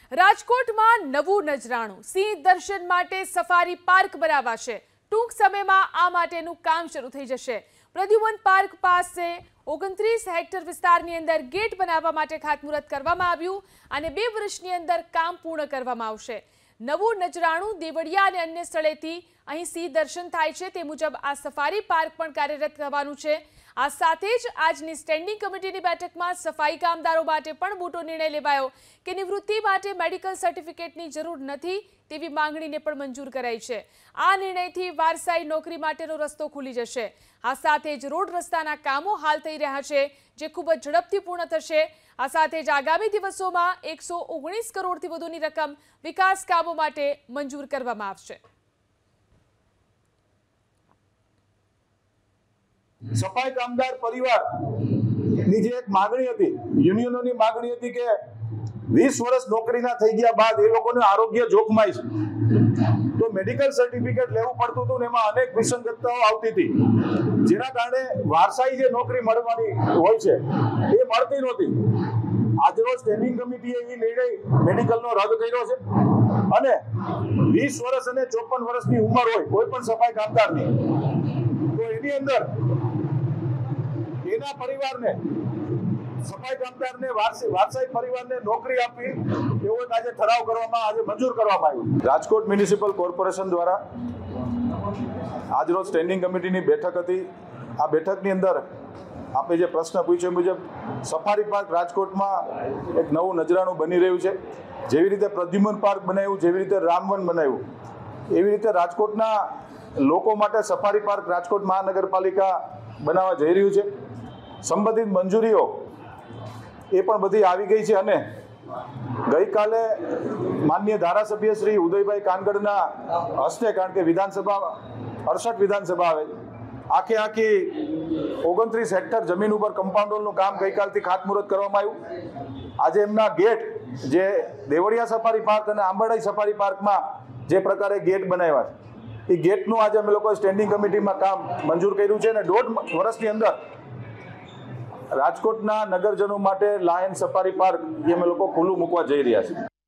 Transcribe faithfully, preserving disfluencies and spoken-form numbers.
રાજકોટમાં નવું નજરાણું સિંહ દર્શન માટે સફારી પાર્ક બનાવાશે। ટૂંક સમયમાં આ માટેનું કામ શરૂ થઈ જશે। પ્રદ્યુમન પાર્ક પાસે ઓગણત્રીસ હેક્ટર વિસ્તારની અંદર ગેટ બનાવવા માટે ખાતમુહૂર્ત કરવામાં આવ્યું અને બે વર્ષની અંદર કામ પૂર્ણ કરવામાં આવશે। નવું નજરાણું દેવળિયા અને અન્ય સ્થળેથી અહીં સિંહ દર્શન થાય છે તે મુજબ આ સફારી પાર્ક પણ કાર્યરત થવાનું છે। આ સાથે જ આજની સ્ટેન્ડિંગ કમિટીની બેઠકમાં સફાઈ કામદારો માટે પણ મોટો નિર્ણય લેવાયો કે નિવૃત્તિ માટે મેડિકલ સર્ટિફિકેટની જરૂર નથી તેવી માંગણીને પણ મંજૂર કરાઈ છે। આ નિર્ણયથી વારસાઈ નોકરી માટેનો રસ્તો ખુલી જશે। આ સાથે જ રોડ રસ્તાના કામો હાલ થઈ રહ્યા છે જે ખૂબ જ ઝડપથી પૂર્ણ થશે। આ સાથે જ આગામી દિવસોમાં એકસો ઓગણીસ કરોડથી વધુની રકમ વિકાસ કામો માટે મંજૂર કરવામાં આવશે। સફાઈ કામદાર પરિવારની જે એક માગણી હતી, યુનિયનોની માગણી હતી કે વીસ વર્ષ નોકરીના થઈ ગયા બાદ એ લોકોનું આરોગ્ય જોખમાય છે, તો મેડિકલ સર્ટિફિકેટ લેવું પડતું હતું ને એમાં અનેક વિસંગતતાઓ આવતી હતી, જેના કારણે વારસાઈ જે નોકરી મળવાની હોય છે એ મળતી નહોતી। આજરોજ સ્ટેન્ડિંગ કમિટીએ એ નિર્ણય મેડિકલનો રદ કર્યો છે અને વીસ વર્ષ અને ચોપન વર્ષની ઉંમર હોય કોઈ પણ સફાઈ કામદારની, તો એની અંદર એના પરિવારને સફાઈ કામદારને વારસાઈ પરિવારને નોકરી આપી એવો આજે ઠરાવ કરવામાં આજે મંજૂર કરવામાં આવ્યો। રાજકોટ મ્યુનિસિપલ કોર્પોરેશન દ્વારા આજરોજ સ્ટેન્ડિંગ કમિટીની બેઠક હતી। આ બેઠકની અંદર આપણે જે પ્રશ્ન પૂછ્યો મુજબ સફારી પાર્ક રાજકોટમાં એક નવું નજરાણું બની રહ્યું છે। જેવી રીતે પ્રદ્યુમન પાર્ક બનાવ્યું, જેવી રીતે રામવન બનાવ્યું, એવી રીતે રાજકોટના લોકો માટે સફારી પાર્ક રાજકોટ મહાનગરપાલિકા બનાવવા જઈ રહ્યું છે। સંબંધિત મંજૂરીઓ એ પણ બધી આવી ગઈ છે અને ગઈકાલે માનનીય ધારાસભ્ય શ્રી ઉદયભાઈ કાનગડના હસ્તે, કારણ કે વિધાનસભા અડસઠ વિધાનસભા આવે, આખે આખી ઓગણત્રીસ હેક્ટર જમીન ઉપર કમ્પાઉન્ડ વોલનું કામ ગઈકાલથી ખાતમુહૂર્ત કરવામાં આવ્યું। આજે એમના ગેટ જે દેવળિયા સફારી પાર્ક અને આંબરડાઈ સફારી પાર્કમાં જે પ્રકારે ગેટ બનાવ્યા છે એ ગેટનું આજે અમે લોકોએ સ્ટેન્ડિંગ કમિટીમાં કામ મંજૂર કર્યું છે અને દોઢ વર્ષની અંદર રાજકોટના નગરજનો માટે લાયન સફારી પાર્ક એ અમે લોકો ખુલ્લું મૂકવા જઈ રહ્યા છીએ।